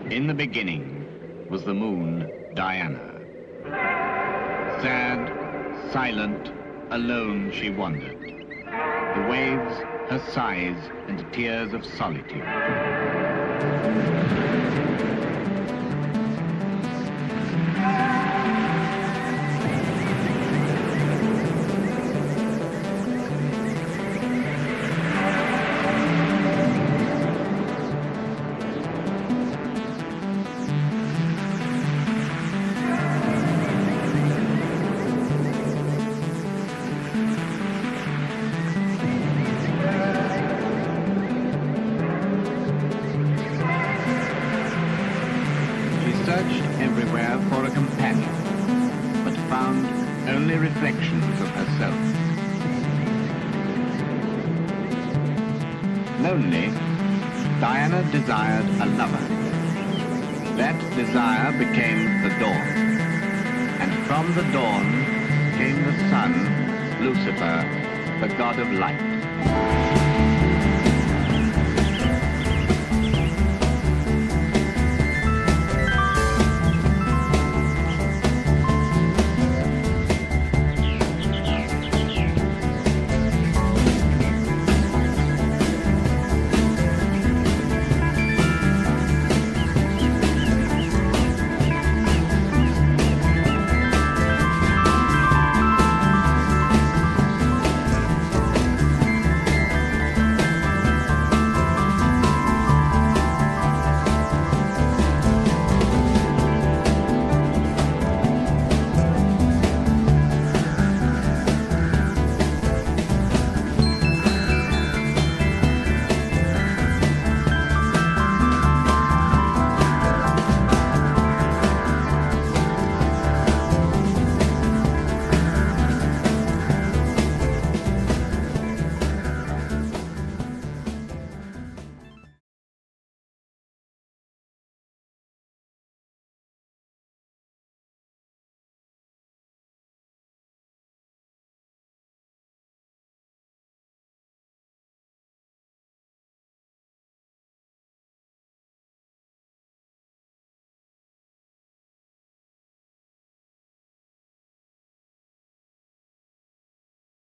In the beginning was the moon, Diana. Sad, silent, alone she wandered. The waves, her sighs and tears of solitude. Searched everywhere for a companion, but found only reflections of herself. Lonely, Diana desired a lover. That desire became the dawn, and from the dawn came the sun, Lucifer, the god of light.